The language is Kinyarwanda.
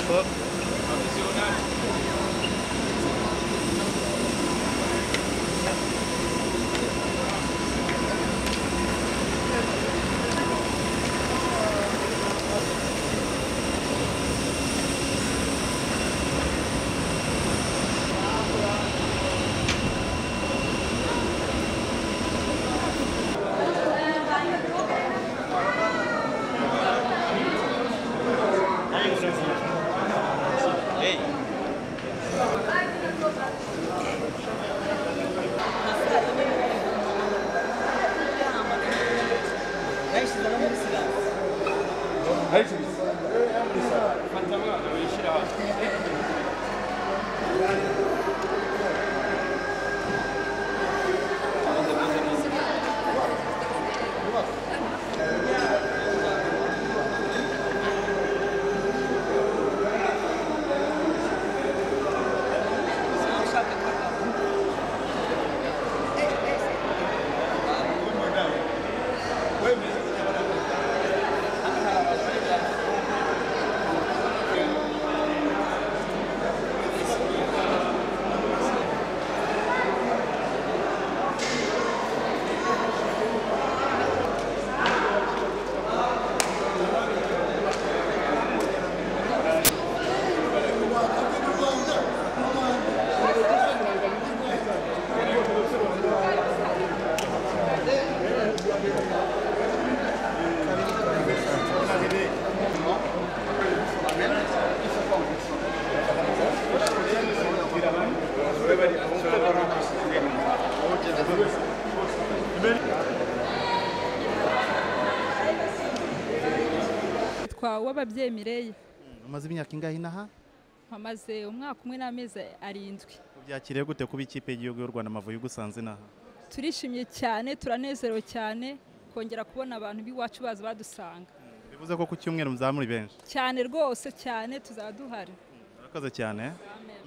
w'ababyeyi Mireye. Umaze imyaka ingahe inaha? Hamaze umwaka umwe n'amezi 7. Byakiriye gute kuba ikipe y'igihugu y'u Rwanda Amavubi gusanze inaha? Turishimye cyane, turanezerewe cyane kongera kubona abantu b'iwacu baza badusanga. Bivuze ko ku cyumweru muzamuri benshi? Cyane rwose cyane tuzaduhari. Murakoze cyane.